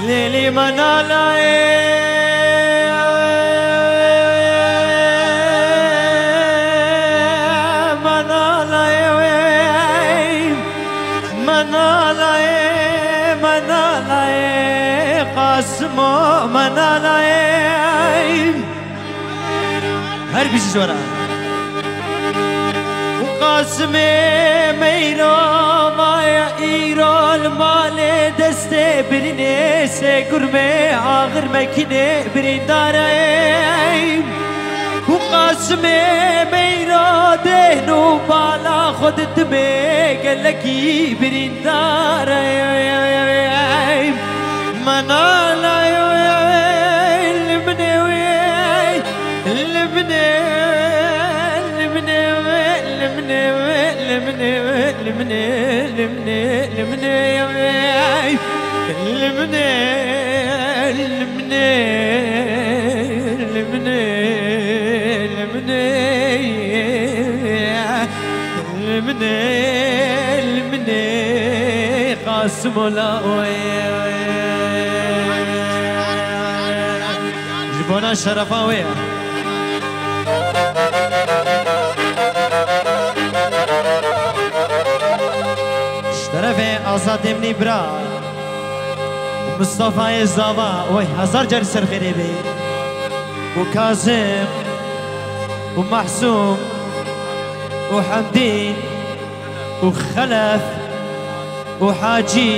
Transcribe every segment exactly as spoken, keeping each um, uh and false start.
ليلي منالاي منالاي منالاي منالاي قاسمو منالاي هر بيش جورا وقاسمي ميرو مايا ايرو المال دسته بريني سيقرمي آغر مكيني برين داري وقاسمي ميرو دهنو بالا خود دمي قلقي برين داري منالا لمني لمني لمني لمني لمني لمني لمني لمني لمني لمني لمني لمني لمني قاسم لا جبونا شرفاوية اشترفي آزاد مني برا مصطفى الزابا وي هزار جر سر غريبي وكاظم ومحسوم وحمدين وخلف وحاجي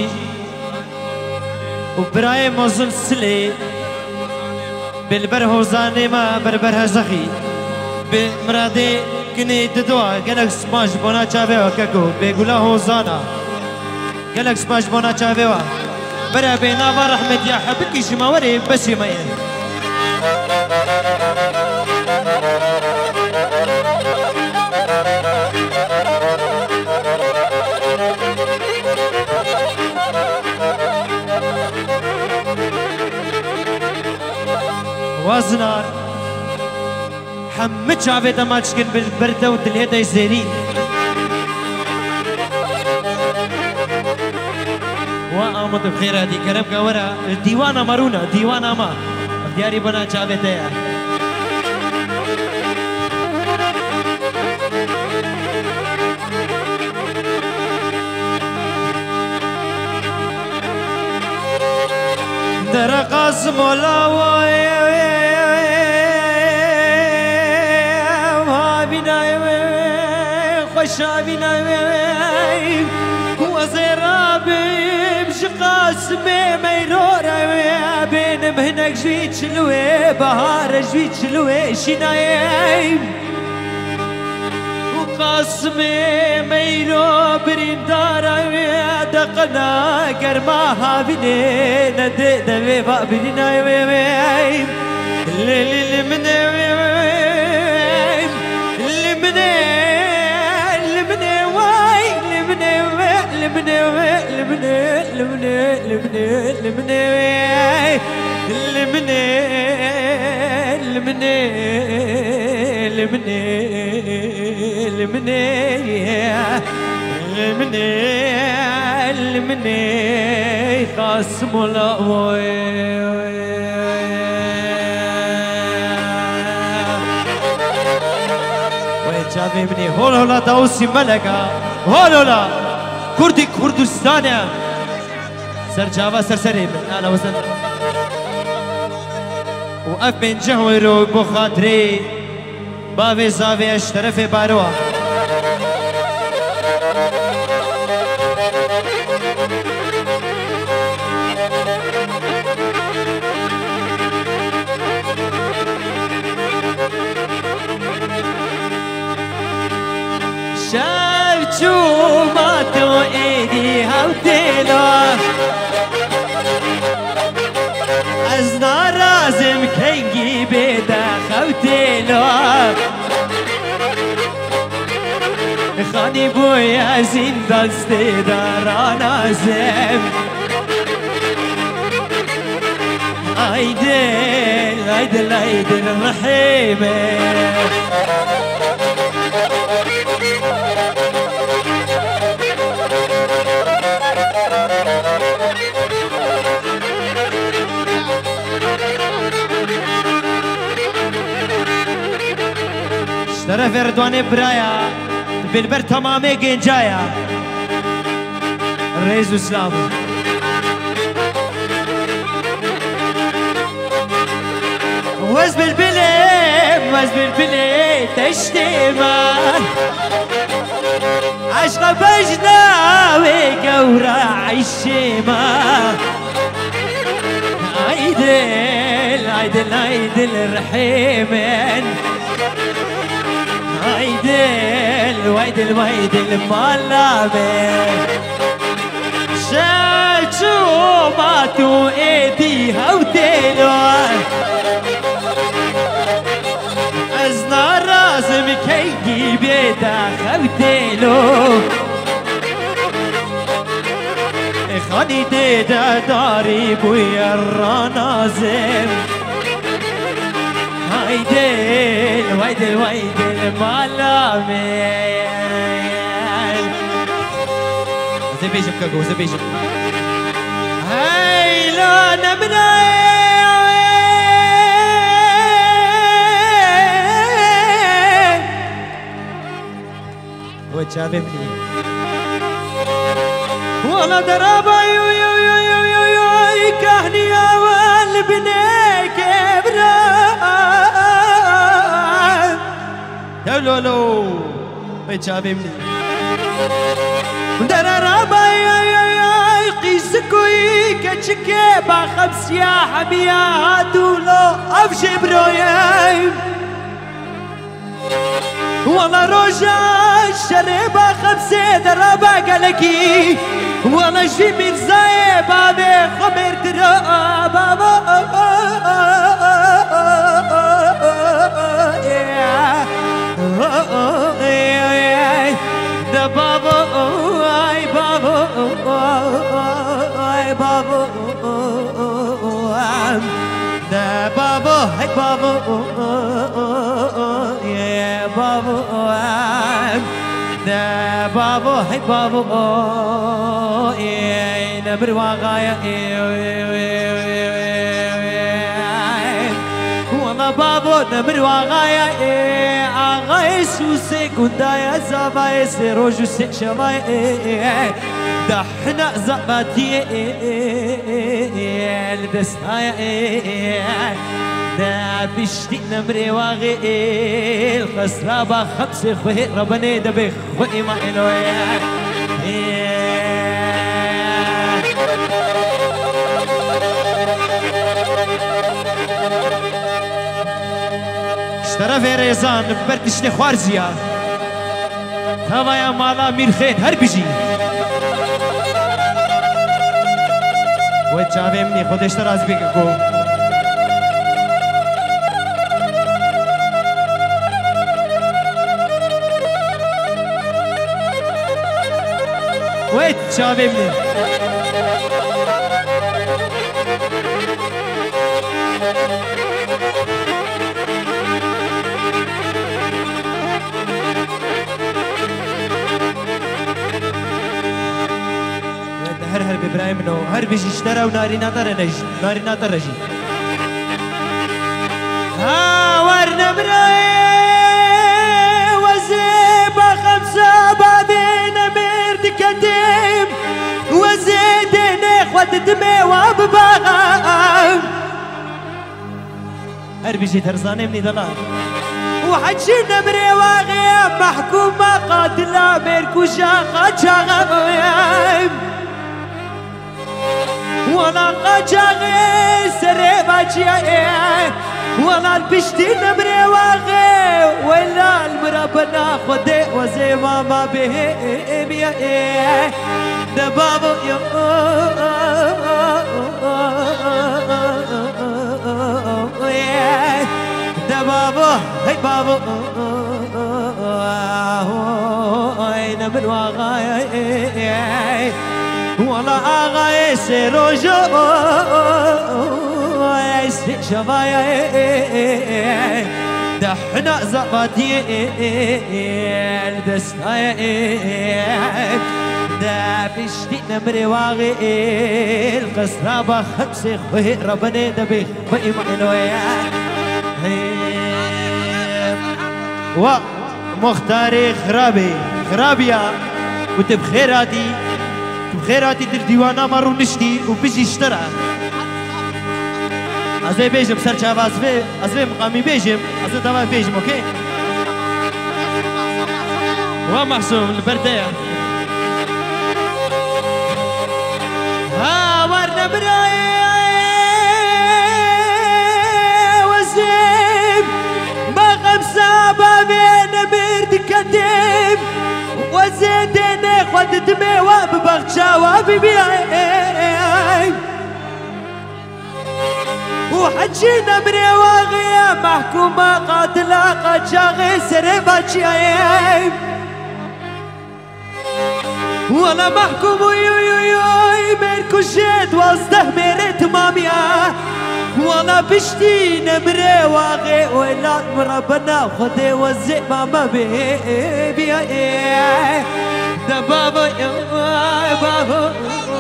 وبرايم وزن سلي بالبرهوزاني ما بربرها زخي بمرادي كني ددوا قالك سماش بونا چاويوا كاكو بيقولا هوزانا قالك سماش بونا چاويوا برا بينا ورحمة يا حبكي شماوري بس يمين وازنار حمد شعبي دماغشكن بالبردة ودليدا يزيرين وآمد بخير هذه كرم كورا ديوانا مارونا ديوانا ما اختياري بنا شعبي تيا درقاس مولاوي شابينا وزرابي بشقاسمي ميرورا بين مهنك جويت شلوي بهار جويت شلوي شنايم وقاسمي ميرو بريندارا دقنا قرماها بني ندي دمي بابني ويم اللي من لمني لمني لمني لمني لمني لمني لمني لمني لمني لمني لمني قاسم الأوي ويجابي مني هولولا دوسي ملكا هولولا كردي كردستانيا سر جاوا سر سري انا وصل وقف بين جهويرو بخاطري بابي زاوي اشترفي باروا شو ما تو ايدي هاوتيلو ازنا رازم كنجي بيدا خوتيلو خاني بويا زندان ستدارا زم ايدل ايدل ايدل رحيمه اشترى فردواني برايا بالبر تمامي جنجايا الرئيس اسلام وز بالبلي وز بالبلي تشتيما عشق بجناوي قورا عيشيما عيدل عيدل عيدل الرحيمين عيدل وعيدل وعيدل مالامين شاچو ماتو ايدي هوديلو ازنا رازم كيجي بيدا خوديلو خاني ديدا داري بويا الرنازم هايدل ويدل ويدل مالامين زبيجم كاكو زبيجم هاي لا نمنا وتشافمني والله درابا يو يو يو يو يو يو كهني يا والبني كبرا لو لو وتشافمني درابا يو يو يو قيسكوي كتشكي باخبس يا حبيا هاتولو افشي برويم والله روجا الشريبة خمسة درابة قالكي والله جيمي زاي بابي خمر درا بابا ده بابا اي بابا اي بابا ده بابا هاي بابا يا بابا ده بابا هاي بابا يا نمر واغايا والله بابا نمر واغايا اغاي سوسي كندايا زباي سيروجو سي شماي دحنا زباتي الدسايا دا بشتي نمري واغي الخسرابة خمسة خوي ربني دبي خوي ما إلويا اشترى في ريزان ببرتشني خوارزيا توا يا مالا مير خير هر بيجي وتشافي مني خودش تراز بيكو وتشافي مني هر هر بإبراهيم نو هر بيجي اشترى وناري ناطر نجي ناري ناطر رجي ها ورنا براي وزيبا خمسة بعدين مرد كتيم وزيدين اخوات دمي وابباغام هر بيجي ترزاني مني دلال وحجينا مري واغيب محكومة قاتلة ميركوشا قاتشاغم ولا قاجاغي سريبا جاي ولا البشتي نمري واغي ولا المربنا خدي وزي ماما به بيا دبابو يا دبابو هي بابو هاي نمر واغاي ولا أغاي سيروجو شبايا دحنا زباتي الدسايا دا بشتي نمري واغي القصرابة خمسة خوي ربني دبي خوي معلويا مختاري خرابي خرابيا وانت بخيراتي بخيراتي در ديوانا مرو نشتي وبيجي اشترى ازي بيجم سرچا ازبي ازبي مقامي بيجم ازي دوا بيجم اوكي ومحسوم البردية ها ورنا براي وزيم ما خمسة بابين برد كديم وزيدين خد دمي وببغشا وببيعي وحجينا برواغي محكومة قاتلة قد شاغي سرباتشي ولا محكوم يو يو يو ميركو جيت وصده ميرت ماميا ولا بشتي نمري واغي ولا مربنا خدي وزي ماما بيبي ده بابا يا بابا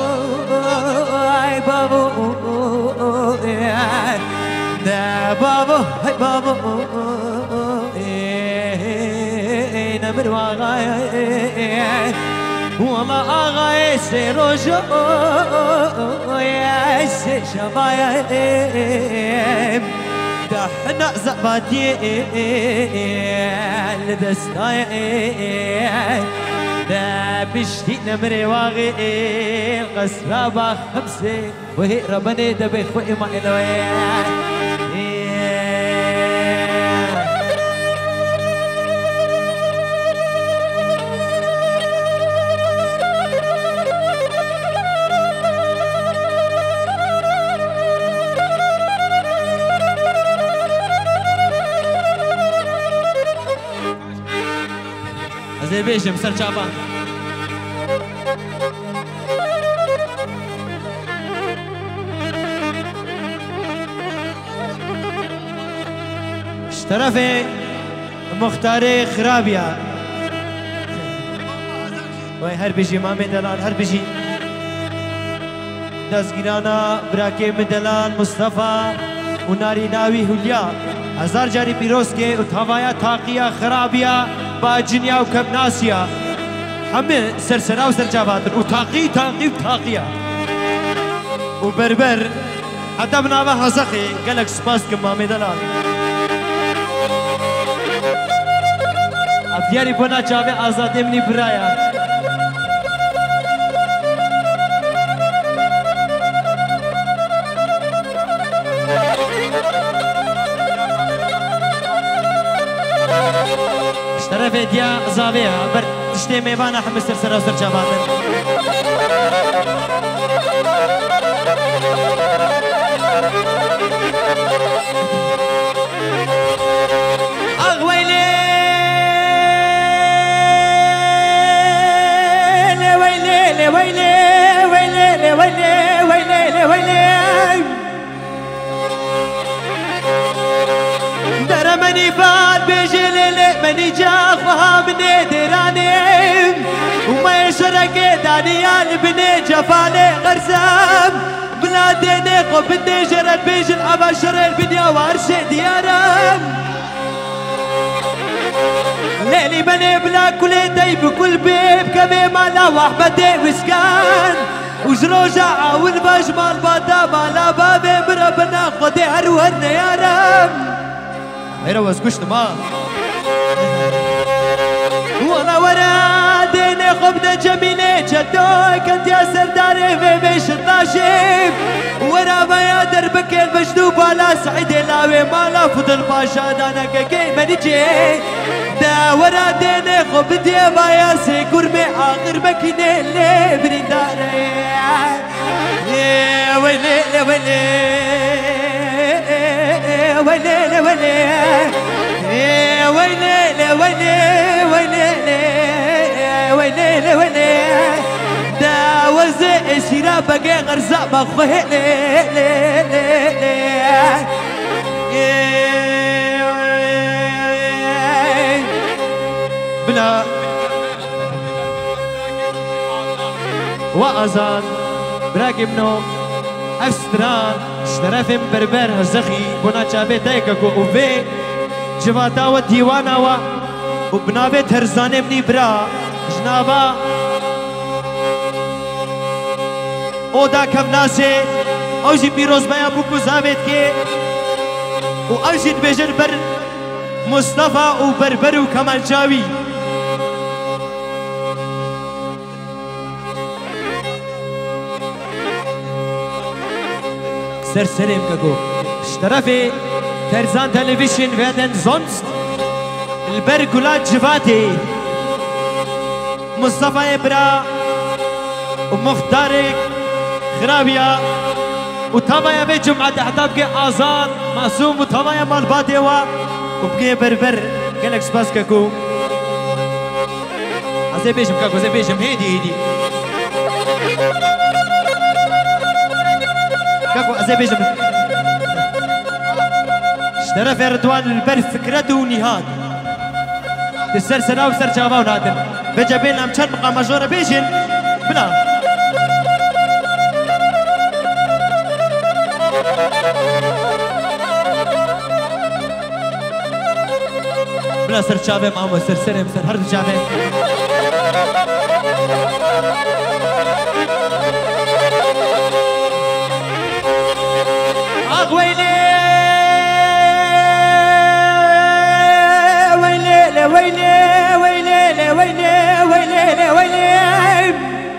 يا بابا ده بابا يا بابا نمر واغي وما أغاي سيروجو يا سيشبايا دحنا زبادي لدستاي دا بشتي نمري واغي قصرابا خمسة وهي ربني دبي خوي ما إلوي زي بيجم سر شعبان اشترفي مختاري خرابيا وي هر بيجي مامي دلال هر بيجي دزگیرانا براكي مدلال مصطفى وناري ناوي هوليا هزار جاري بيروز کے اتھاوایا تاقيا خرابيا با جنيا وكبناسيا همه سرسرا وسرجاباتن وتاقي تاقي وتاقيا وبربر حتى بنابا هزخي قالك سباس كمامي دلال افياري بنا جابي آزادي مني برايا اشترفي ديا زاوية بر تشتي ميبانا حمس سرسرا وسرجاباتن اغويلي ويلي ويلي ويلي ويلي ويلي ويلي درمني فات بيجي ليلي مني جاخ وها مني ديراني وما يشرق دانيال بني جفالي غرزام بلاديني قبني جرد بيجي الابشر البنيا وارشي ديارم ليلي بني بلا كل دي بكل بيب كمي مالا وحبتي وسكان وجروجع والبجمال بادا مالا بابي بربنا خدي هرورنا يا رب هيرا واسكوشت ما وانا ورا ديني خبنا جميلة جدوي كنت يا سرداري في بيش الطاشيب ورا بيا دربك المجدوب على سعيد لاوي مالا فضل باشا دانا كي مني جي دا ورا ديني خبدي بايا سيكور مي آخر بكيني اللي بريداري يا ويلي يا ويلي ويلي ويلي يا ويلي ويلي ويلي ويلي ويلي دا وزي سيرا بقى غرزة بخوه لي لي لي بلا وأذان براكي منو أفستران اشترفم بربر هزخي بنا چابه دايكا كو اوفي جواتا و ديوانا و وبنابي ترزاني بني برا جنابا اودا كفناسي اوجي بيروز بيا بوكو زابت كي واوجي تبجر بر مصطفى وبربر وكمال جاوي سر سريم كاكو اشترفي ترزان تلفزيون فيدن زونست البرجولات جفاتي مصطفى إبرا ومختارك خرابيا وطبعا بجمعة أحداب آزاد معصوم وطبعا مال باديوا وبقي بربر قالك سباس كاكو زي بيجم كاكو زي بيجم هيدي هيدي كاكو زي بيجم اشترف رضوان البر فكرته ونهاد تسر سنا وسر جابا ونادن بجا بين امشان بقى ماجورة بيجن بلا بلا سر جابا مامو سر سرم سر هرد جابا اغ ويلي ويلي ويلي ويلي ويلي ويلي ويلي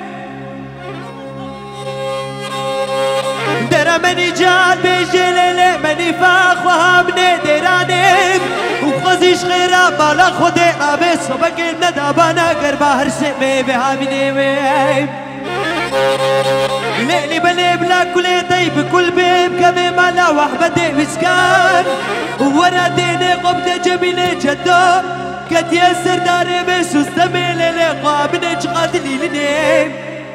درا مني جاد بجلل مني فاخ وهمني درانم وخزيش غيرا بالا خودي ابي صبك ندابانا قربا هرسمي بهامني ويم ليلي بلي بلا كل طيب كل بيب كمي مالا وحبدي مسكان ورا ديني قبضة جميلة جدو قد يسر داري بسوستمي للقوا منج قاتلي لنيم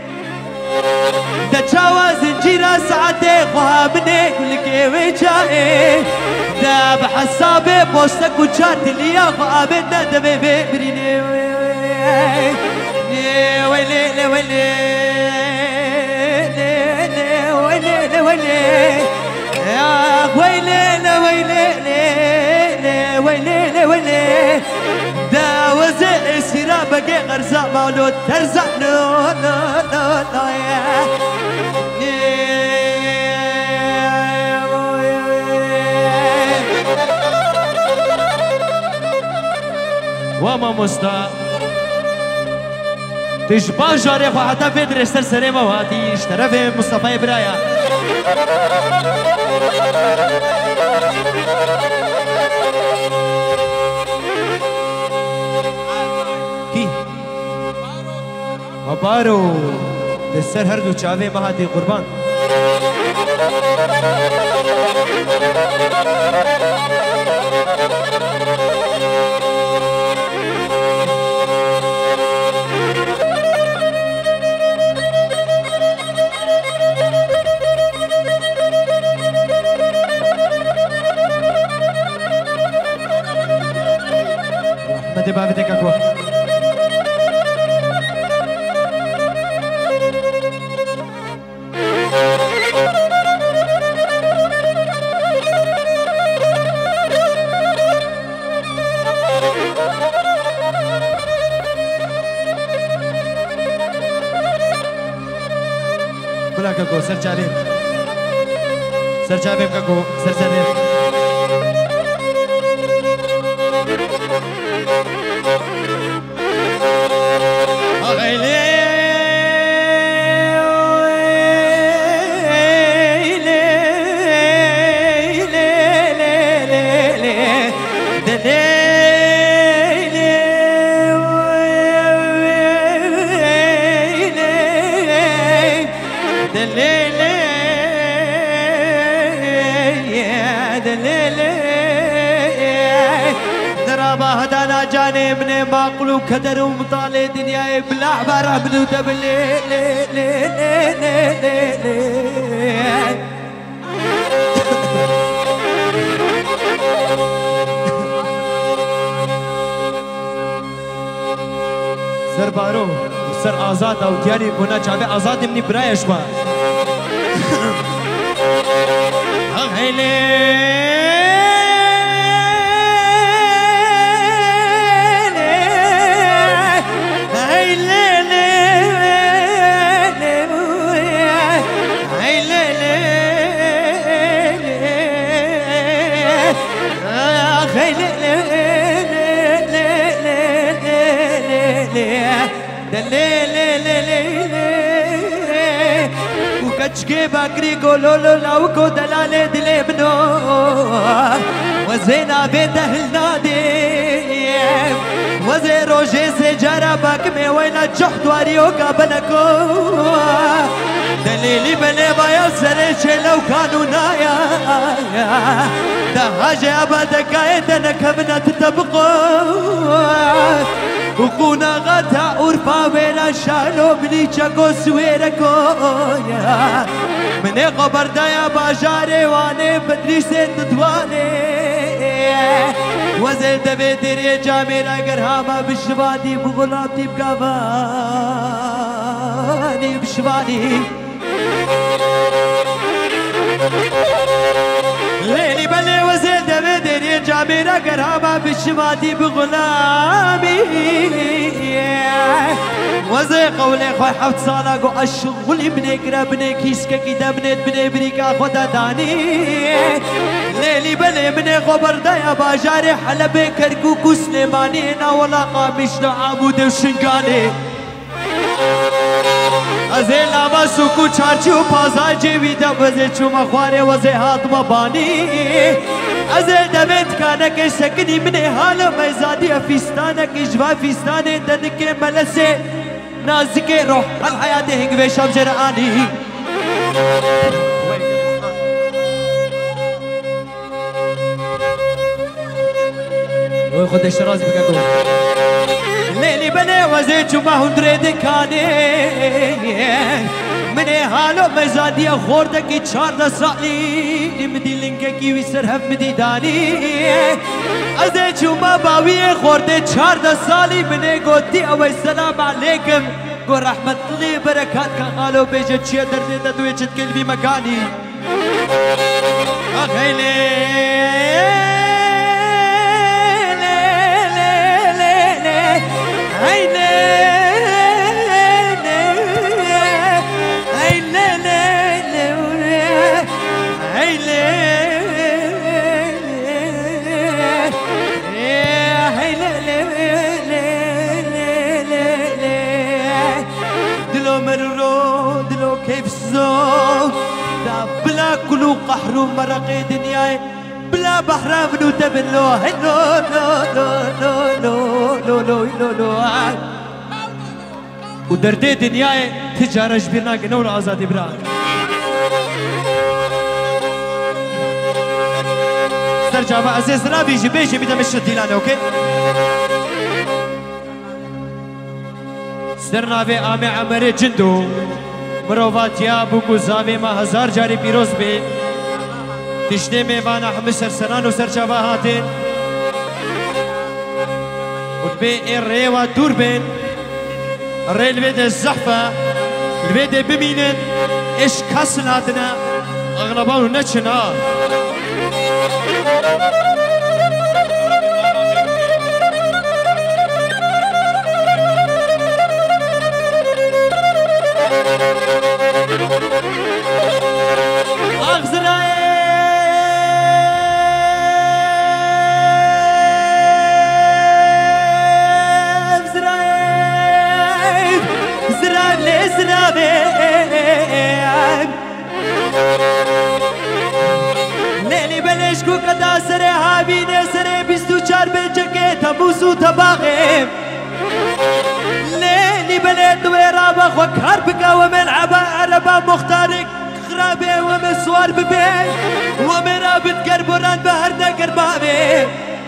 تجاوز زنجيرة ساعتي خوها مني كلكي وجائي دا بحسابي بوستك وجات اللي ياخوا ابدا دمي بيبريني ويلي ويلي ويلي ويلي يا ويلي ويلي ويلي ويلي دا وزق سيرا بقي غرزة مالو ترزق نو نو نو نو يا وما مستا تشبه جاري حتى في درستر سريمة وهاتي اشترفي مصطفى إبرايا كي مبارو دستر هردو چاوي مهاتي قربان مدي بابي تكاكو بلا كاكو سر جاريم سر جاريم كاكو سر جاريم جاني من باقلو كدر ومطالي دنياي بلا عبارة عبدو دبلي لي لي لي لي لي سر بارو سر آزاد او دیاری بنا چاوه آزاد منی برایش با هیلی دلي لي لي لي لي وكتشكي باكري قولولو لو كو دلالي دلي بنو وزينا بيت أهل نادي وزي روجي سجارة باكمي وين الجحد واريو قابلكو دليلي بني بايا سريشي لو كانوا نايا ده هاجي أبدا قايدنا كمنا تتبقوا وكونا غدا أورفا وينا شالو بني چاكو سويركو مني قبر دايا باجاري واني بدري سيد دواني وزي دبي ديري جامير اگر هاما بشواني بغلابتي بقاباني بشواني ليلي بلي وزي دبي ديري جامير اگر هاما بشواني بغلامي وزي قولي خوي حفت صالاقو الشغل ابني قربني كيسكا كده بنيت بني بريكا خدا داني ليلي بلي مني غبر دايا باجاري حلبي كركوكو سليماني ناولا قامش عمود وشنقاني ازي لاما سوكو چارچو پازا جيوي دا وزي چوما خواري وزي هاتما باني ازي دمت كانك سكني مني حالا ميزادي افستانك اجوا فستاني دنك ملسي نازكي روح الحياة هنگ وشام جرعاني خود اشتراز بگو ليلي بني وزي چوما هندري دكاني مني حالو مزادي خوردكي چارده سالي مدي لنگكي ويسر هف مدي داني ازي چوما باوي خورده چارده سالي مني گوتي اوي السلام عليكم قول رحمة الله بركاتك قالوا بيجت شي دردي تدوي چت قلبي مكاني اخيلي كيف الزوج دا بلا كلو قحر ومرقي دنياي بلا بحرام نو تبلو هلو لو لو لو لو لو لو لو ودردي دنياي تجارة جبرنا قنور آزادي براك سرجابا عزيز رابي جي بيجي بدا مش ديلاني اوكي سرنا في آمي عمري جندو مروفات يا بوكو زاوي ما هزار جاري بيروز بي تشتي ميوانا حمس سرسنان وسرچاوا هاتين وتبي الريوة دور بين الري البيد الزحفة البيد بمينن ايش كسل هاتنا اغلبانو نتشنا ليلي بلشكو قدا سري هابيني سري بيستو چار بلجكي تبوسو تباغي ليلي بلد ويرابا خوكار بقا ومن عبا عربا مختارك خرابي ومن سوار ببي ومن رابط قربوران بهرنا قربابي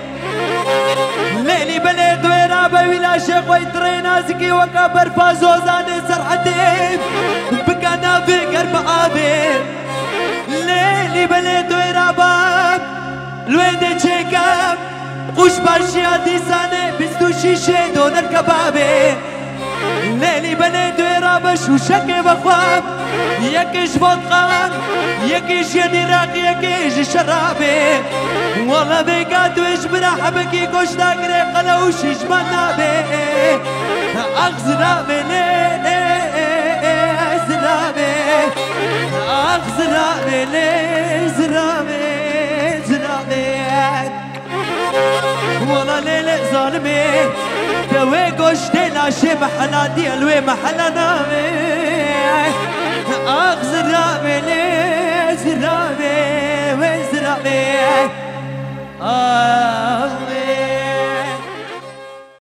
ليلي بلد ويرابا ولا شيخ ويترينا زكي وكا برفازو زاني سرحتي بقا نافي قرب آبي ليلي بلد ويرابا الوين تشيكاب قوش باشيا ديساني بستو شيشي دون الكبابي ليلي بلد ويرابا شوشكي بخواب يكيش فوتقان يكيش يديراق يكيش شرابي والله بيقاد ويش برحبكي كوش داقري قلوش يجمال نابي أغزرابي ليلي زرابي أغزرابي ليلي زرابي زرابي والله ليلي ظالمي بوي قشت لاشي محلا ديالوي محلا نامي اخ زرامي لي زرامي وين زرامي آه